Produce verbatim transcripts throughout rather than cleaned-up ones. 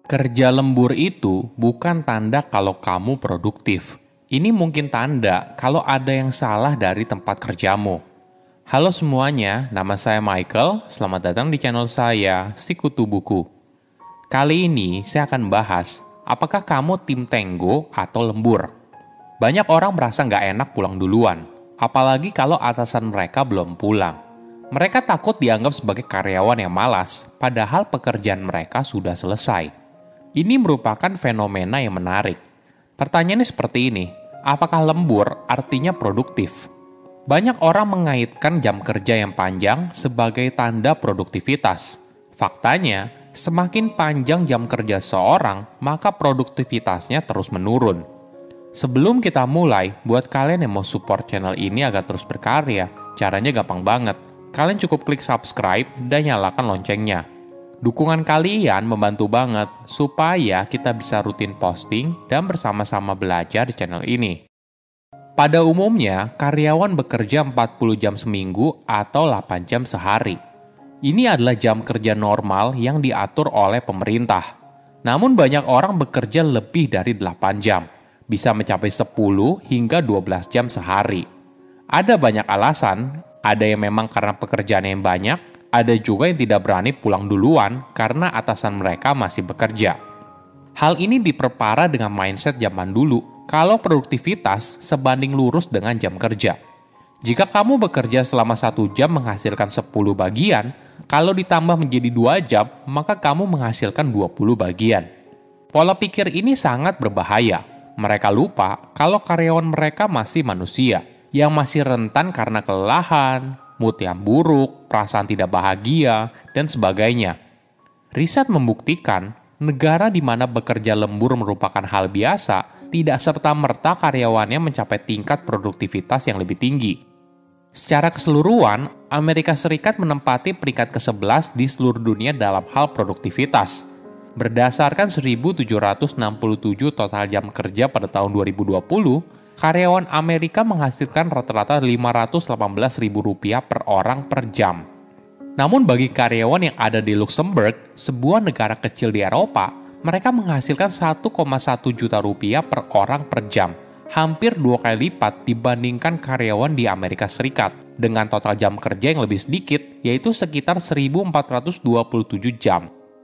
Kerja lembur itu bukan tanda kalau kamu produktif. Ini mungkin tanda kalau ada yang salah dari tempat kerjamu. Halo semuanya, nama saya Michael. Selamat datang di channel saya, Sikutu Buku. Kali ini saya akan bahas, apakah kamu tim tenggo atau lembur? Banyak orang merasa nggak enak pulang duluan, apalagi kalau atasan mereka belum pulang. Mereka takut dianggap sebagai karyawan yang malas, padahal pekerjaan mereka sudah selesai. Ini merupakan fenomena yang menarik. Pertanyaannya seperti ini, apakah lembur artinya produktif? Banyak orang mengaitkan jam kerja yang panjang sebagai tanda produktivitas. Faktanya, semakin panjang jam kerja seorang, maka produktivitasnya terus menurun. Sebelum kita mulai, buat kalian yang mau support channel ini agar terus berkarya, caranya gampang banget. Kalian cukup klik subscribe dan nyalakan loncengnya. Dukungan kalian membantu banget supaya kita bisa rutin posting dan bersama-sama belajar di channel ini. Pada umumnya, karyawan bekerja empat puluh jam seminggu atau delapan jam sehari. Ini adalah jam kerja normal yang diatur oleh pemerintah. Namun banyak orang bekerja lebih dari delapan jam, bisa mencapai sepuluh hingga dua belas jam sehari. Ada banyak alasan. Ada yang memang karena pekerjaan yang banyak, ada juga yang tidak berani pulang duluan karena atasan mereka masih bekerja. Hal ini diperparah dengan mindset zaman dulu, kalau produktivitas sebanding lurus dengan jam kerja. Jika kamu bekerja selama satu jam menghasilkan sepuluh bagian, kalau ditambah menjadi dua jam, maka kamu menghasilkan dua puluh bagian. Pola pikir ini sangat berbahaya. Mereka lupa kalau karyawan mereka masih manusia, yang masih rentan karena kelelahan, mood yang buruk, perasaan tidak bahagia, dan sebagainya. Riset membuktikan, negara di mana bekerja lembur merupakan hal biasa, tidak serta-merta karyawannya mencapai tingkat produktivitas yang lebih tinggi. Secara keseluruhan, Amerika Serikat menempati peringkat kesebelas di seluruh dunia dalam hal produktivitas. Berdasarkan seribu tujuh ratus enam puluh tujuh total jam kerja pada tahun dua ribu dua puluh, karyawan Amerika menghasilkan rata-rata lima ratus delapan belas ribu rupiah per orang per jam. Namun bagi karyawan yang ada di Luxembourg, sebuah negara kecil di Eropa, mereka menghasilkan satu koma satu juta rupiah per orang per jam, hampir dua kali lipat dibandingkan karyawan di Amerika Serikat, dengan total jam kerja yang lebih sedikit, yaitu sekitar seribu empat ratus dua puluh tujuh jam.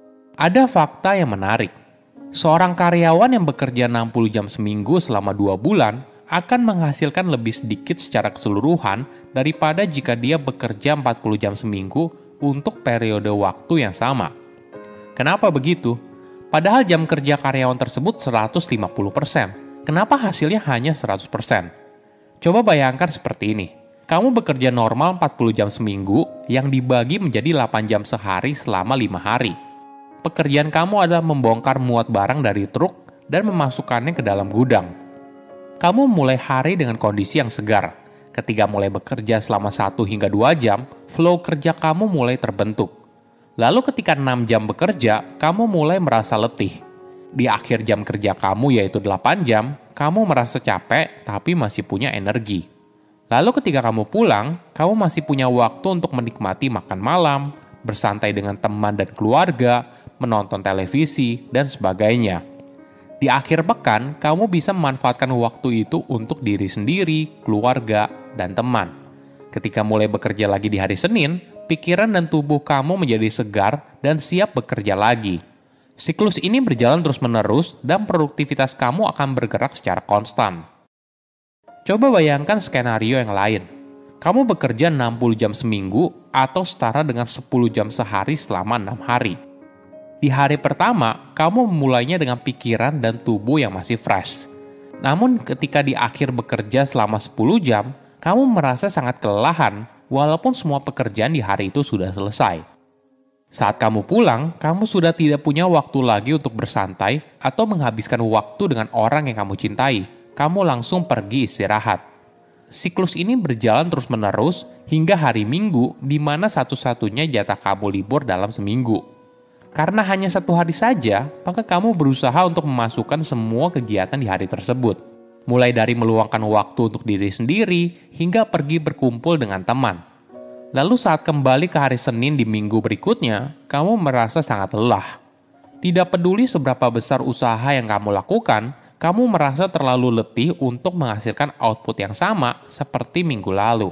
Ada fakta yang menarik. Seorang karyawan yang bekerja enam puluh jam seminggu selama dua bulan, akan menghasilkan lebih sedikit secara keseluruhan daripada jika dia bekerja empat puluh jam seminggu untuk periode waktu yang sama. Kenapa begitu? Padahal jam kerja karyawan tersebut seratus lima puluh persen. Kenapa hasilnya hanya seratus persen? Coba bayangkan seperti ini. Kamu bekerja normal empat puluh jam seminggu yang dibagi menjadi delapan jam sehari selama lima hari. Pekerjaan kamu adalah membongkar muat barang dari truk dan memasukkannya ke dalam gudang. Kamu mulai hari dengan kondisi yang segar. Ketika mulai bekerja selama satu hingga dua jam, flow kerja kamu mulai terbentuk. Lalu ketika enam jam bekerja, kamu mulai merasa letih. Di akhir jam kerja kamu yaitu delapan jam, kamu merasa capek tapi masih punya energi. Lalu ketika kamu pulang, kamu masih punya waktu untuk menikmati makan malam, bersantai dengan teman dan keluarga, menonton televisi, dan sebagainya. Di akhir pekan, kamu bisa memanfaatkan waktu itu untuk diri sendiri, keluarga, dan teman. Ketika mulai bekerja lagi di hari Senin, pikiran dan tubuh kamu menjadi segar dan siap bekerja lagi. Siklus ini berjalan terus-menerus dan produktivitas kamu akan bergerak secara konstan. Coba bayangkan skenario yang lain. Kamu bekerja enam puluh jam seminggu atau setara dengan sepuluh jam sehari selama enam hari. Di hari pertama, kamu memulainya dengan pikiran dan tubuh yang masih fresh. Namun ketika di akhir bekerja selama sepuluh jam, kamu merasa sangat kelelahan walaupun semua pekerjaan di hari itu sudah selesai. Saat kamu pulang, kamu sudah tidak punya waktu lagi untuk bersantai atau menghabiskan waktu dengan orang yang kamu cintai. Kamu langsung pergi istirahat. Siklus ini berjalan terus-menerus hingga hari Minggu di mana satu-satunya jatah kamu libur dalam seminggu. Karena hanya satu hari saja, maka kamu berusaha untuk memasukkan semua kegiatan di hari tersebut. Mulai dari meluangkan waktu untuk diri sendiri, hingga pergi berkumpul dengan teman. Lalu saat kembali ke hari Senin di minggu berikutnya, kamu merasa sangat lelah. Tidak peduli seberapa besar usaha yang kamu lakukan, kamu merasa terlalu letih untuk menghasilkan output yang sama seperti minggu lalu.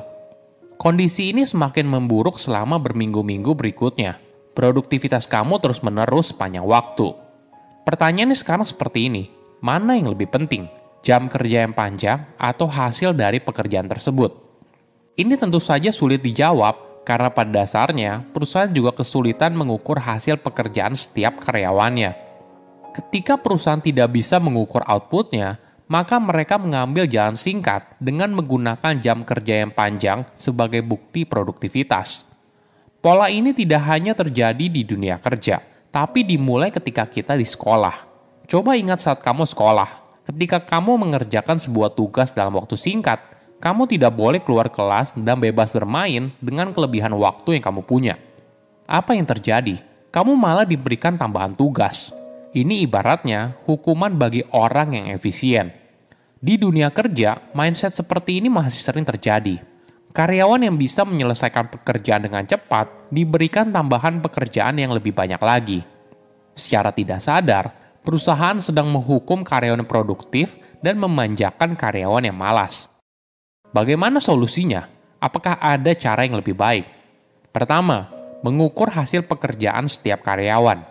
Kondisi ini semakin memburuk selama berminggu-minggu berikutnya. Produktivitas kamu terus-menerus sepanjang waktu. Pertanyaannya sekarang seperti ini, mana yang lebih penting? Jam kerja yang panjang atau hasil dari pekerjaan tersebut? Ini tentu saja sulit dijawab karena pada dasarnya perusahaan juga kesulitan mengukur hasil pekerjaan setiap karyawannya. Ketika perusahaan tidak bisa mengukur outputnya, maka mereka mengambil jalan singkat dengan menggunakan jam kerja yang panjang sebagai bukti produktivitas. Pola ini tidak hanya terjadi di dunia kerja, tapi dimulai ketika kita di sekolah. Coba ingat saat kamu sekolah, ketika kamu mengerjakan sebuah tugas dalam waktu singkat, kamu tidak boleh keluar kelas dan bebas bermain dengan kelebihan waktu yang kamu punya. Apa yang terjadi? Kamu malah diberikan tambahan tugas. Ini ibaratnya hukuman bagi orang yang efisien. Di dunia kerja, mindset seperti ini masih sering terjadi. Karyawan yang bisa menyelesaikan pekerjaan dengan cepat diberikan tambahan pekerjaan yang lebih banyak lagi. Secara tidak sadar, perusahaan sedang menghukum karyawan produktif dan memanjakan karyawan yang malas. Bagaimana solusinya? Apakah ada cara yang lebih baik? Pertama, mengukur hasil pekerjaan setiap karyawan.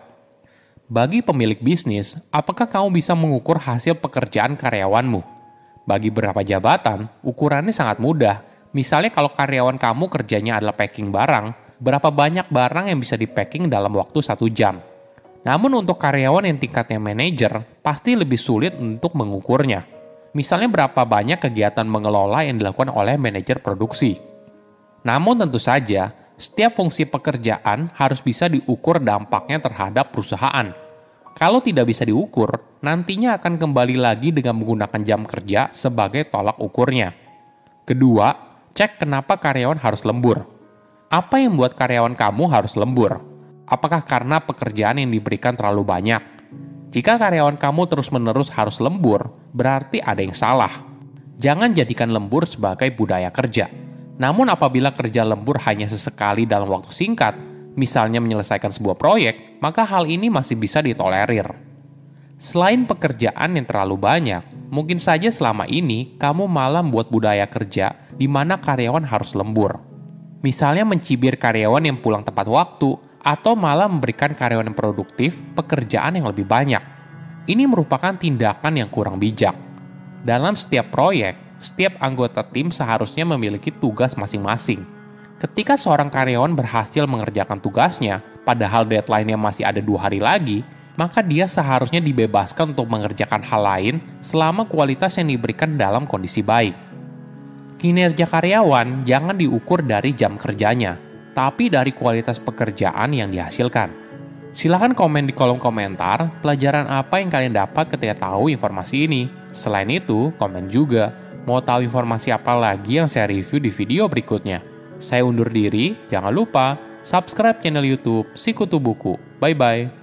Bagi pemilik bisnis, apakah kamu bisa mengukur hasil pekerjaan karyawanmu? Bagi beberapa jabatan, ukurannya sangat mudah. Misalnya kalau karyawan kamu kerjanya adalah packing barang, berapa banyak barang yang bisa di-packing dalam waktu satu jam. Namun untuk karyawan yang tingkatnya manajer, pasti lebih sulit untuk mengukurnya. Misalnya berapa banyak kegiatan mengelola yang dilakukan oleh manajer produksi. Namun tentu saja, setiap fungsi pekerjaan harus bisa diukur dampaknya terhadap perusahaan. Kalau tidak bisa diukur, nantinya akan kembali lagi dengan menggunakan jam kerja sebagai tolak ukurnya. Kedua, cek kenapa karyawan harus lembur. Apa yang membuat karyawan kamu harus lembur? Apakah karena pekerjaan yang diberikan terlalu banyak? Jika karyawan kamu terus-menerus harus lembur, berarti ada yang salah. Jangan jadikan lembur sebagai budaya kerja. Namun apabila kerja lembur hanya sesekali dalam waktu singkat, misalnya menyelesaikan sebuah proyek, maka hal ini masih bisa ditolerir. Selain pekerjaan yang terlalu banyak, mungkin saja selama ini kamu malah membuat budaya kerja di mana karyawan harus lembur. Misalnya mencibir karyawan yang pulang tepat waktu, atau malah memberikan karyawan yang produktif pekerjaan yang lebih banyak. Ini merupakan tindakan yang kurang bijak. Dalam setiap proyek, setiap anggota tim seharusnya memiliki tugas masing-masing. Ketika seorang karyawan berhasil mengerjakan tugasnya, padahal deadline-nya masih ada dua hari lagi, maka dia seharusnya dibebaskan untuk mengerjakan hal lain selama kualitas yang diberikan dalam kondisi baik. Kinerja karyawan jangan diukur dari jam kerjanya, tapi dari kualitas pekerjaan yang dihasilkan. Silahkan komen di kolom komentar pelajaran apa yang kalian dapat ketika tahu informasi ini. Selain itu, komen juga mau tahu informasi apa lagi yang saya review di video berikutnya. Saya undur diri, jangan lupa subscribe channel YouTube Sikutu Buku. Bye-bye.